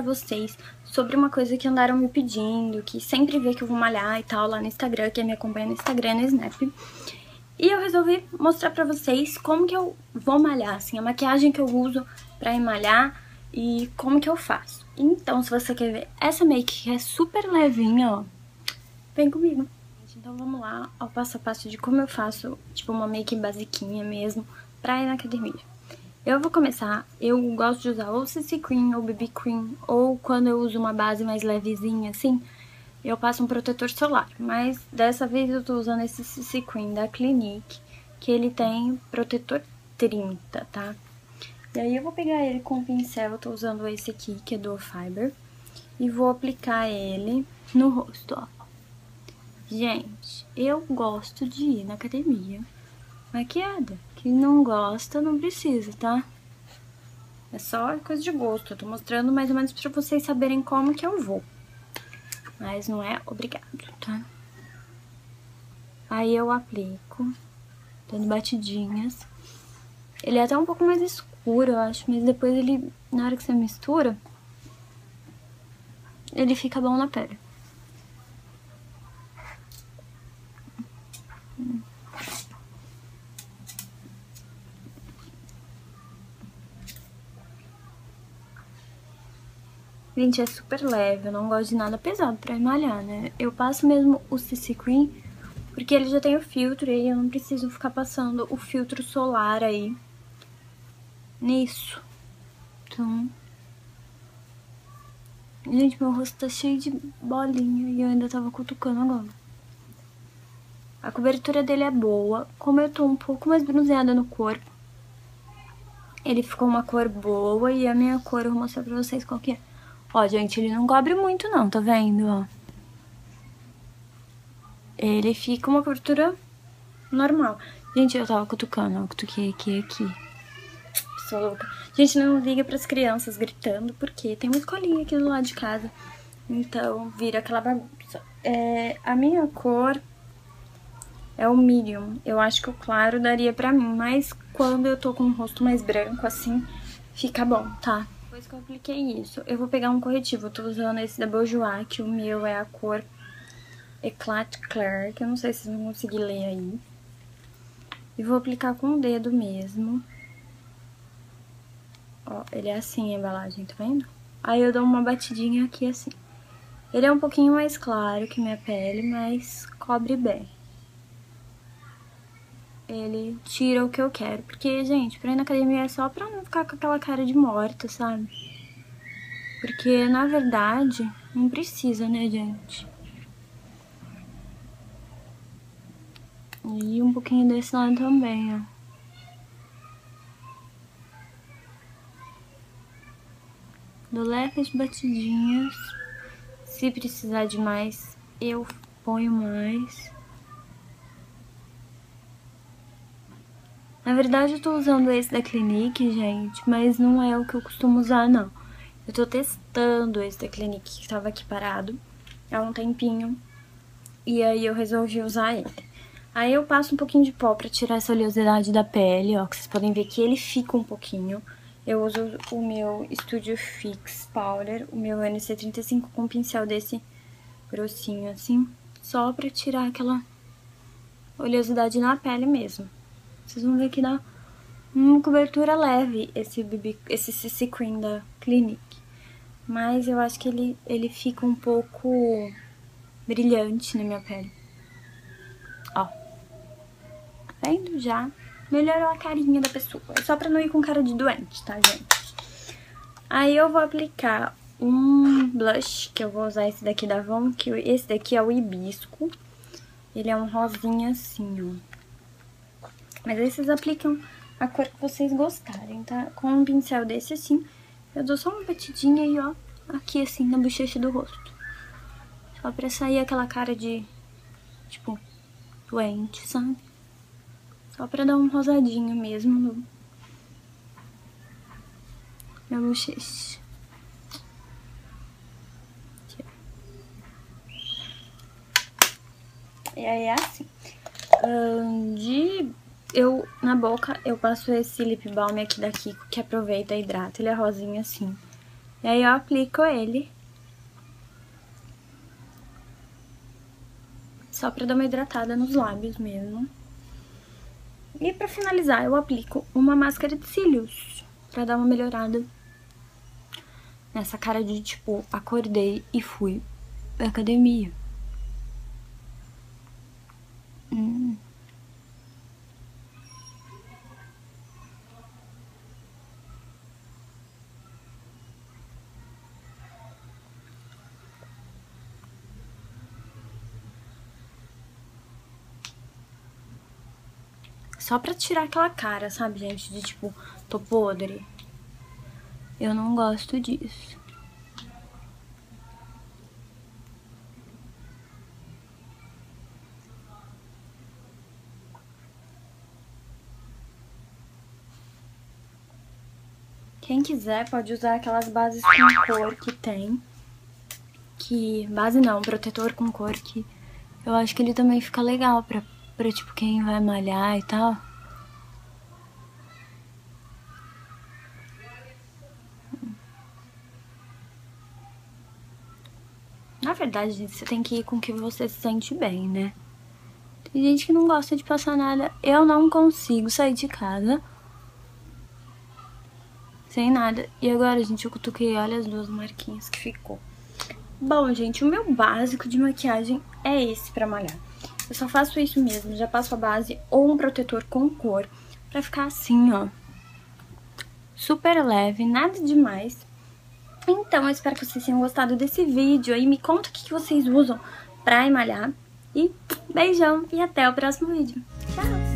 vocês sobre uma coisa que andaram me pedindo, que sempre vê que eu vou malhar e tal lá no Instagram, quem me acompanha no Instagram, no Snap. E eu resolvi mostrar pra vocês como que eu vou malhar, assim, a maquiagem que eu uso pra ir malhar e como que eu faço. Então, se você quer ver essa make que é super levinha, ó, vem comigo. Então vamos lá ao passo a passo de como eu faço, tipo, uma make basiquinha mesmo pra ir na academia. Eu vou começar, eu gosto de usar ou CC Cream ou BB Cream, ou quando eu uso uma base mais levezinha assim, eu passo um protetor solar. Mas dessa vez eu tô usando esse CC Cream da Clinique, que ele tem protetor 30, tá? E aí eu vou pegar ele com o pincel, eu tô usando esse aqui, que é do Fiber, e vou aplicar ele no rosto, ó. Gente, eu gosto de ir na academia maquiada. Quem não gosta, não precisa, tá? É só coisa de gosto. Eu tô mostrando mais ou menos pra vocês saberem como que eu vou. Mas não é obrigado, tá? Aí eu aplico, dando batidinhas. Ele é até um pouco mais escuro, eu acho, mas depois ele, na hora que você mistura, ele fica bom na pele. Gente, é super leve, eu não gosto de nada pesado pra malhar, né? Eu passo mesmo o CC Cream, porque ele já tem o filtro e eu não preciso ficar passando o filtro solar aí nisso. Então... Gente, meu rosto tá cheio de bolinha e eu ainda tava cutucando agora. A cobertura dele é boa. Como eu tô um pouco mais bronzeada no corpo, ele ficou uma cor boa e a minha cor eu vou mostrar pra vocês qual que é. Ó, gente, ele não cobre muito não, tá vendo, ó? Ele fica uma cobertura normal. Gente, eu tava cutucando, ó, cutuquei aqui, aqui. Sou louca. Gente, não liga pras crianças gritando, porque tem uma escolinha aqui do lado de casa. Então, vira aquela bagunça. A minha cor é o medium. Eu acho que o claro daria pra mim, mas quando eu tô com o rosto mais branco, assim, fica bom, tá? Depois que eu apliquei isso, eu vou pegar um corretivo. Eu tô usando esse da Bourjois, que o meu é a cor Eclat Clair, que eu não sei se vocês vão conseguir ler aí. E vou aplicar com o dedo mesmo. Ó, ele é assim a embalagem, tá vendo? Aí eu dou uma batidinha aqui assim. Ele é um pouquinho mais claro que minha pele, mas cobre bem. Ele tira o que eu quero. Porque, gente, pra ir na academia é só pra não ficar com aquela cara de morta, sabe? Porque, na verdade, não precisa, né, gente? E um pouquinho desse lado também, ó. Dou leves batidinhas. Se precisar de mais, eu ponho mais. Na verdade, eu tô usando esse da Clinique, gente, mas não é o que eu costumo usar, não. Eu tô testando esse da Clinique, que tava aqui parado há um tempinho. E aí eu resolvi usar ele. Aí eu passo um pouquinho de pó pra tirar essa oleosidade da pele, ó, que vocês podem ver que ele fica um pouquinho. Eu uso o meu Studio Fix Powder, o meu NC35 com um pincel desse grossinho assim, só pra tirar aquela oleosidade na pele mesmo. Vocês vão ver que dá uma cobertura leve esse CC Cream da Clinique. Mas eu acho que ele fica um pouco brilhante na minha pele. Ó. Tá vendo? Já melhorou a carinha da pessoa. É só pra não ir com cara de doente, tá, gente? Aí eu vou aplicar um blush, que eu vou usar esse daqui da Avon, que esse daqui é o Hibisco. Ele é um rosinha assim, ó. Mas aí vocês aplicam a cor que vocês gostarem, tá? Com um pincel desse assim, eu dou só uma batidinha aí, ó, aqui assim, na bochecha do rosto. Só pra sair aquela cara de, tipo, doente, sabe? Só pra dar um rosadinho mesmo na bochecha. E aí é assim. Na boca, eu passo esse lip balm aqui da Kiko, que aproveita e hidrata. Ele é rosinha assim. E aí eu aplico ele. Só pra dar uma hidratada nos lábios mesmo. E pra finalizar, eu aplico uma máscara de cílios. Pra dar uma melhorada nessa cara de, tipo, acordei e fui pra academia. Só pra tirar aquela cara, sabe, gente? De tipo, tô podre. Eu não gosto disso. Quem quiser pode usar aquelas bases com cor que tem. Base não, protetor com cor que eu acho que ele também fica legal pra tipo, quem vai malhar e tal. Na verdade, gente, você tem que ir com o que você se sente bem, né? Tem gente que não gosta de passar nada. Eu não consigo sair de casa sem nada. E agora, gente, eu cutuquei, olha as duas marquinhas que ficou. Bom, gente, o meu básico de maquiagem é esse pra malhar. Eu só faço isso mesmo, já passo a base ou um protetor com cor pra ficar assim, ó. Super leve, nada demais. Então, eu espero que vocês tenham gostado desse vídeo. Aí me conta o que vocês usam pra malhar. E beijão e até o próximo vídeo. Tchau!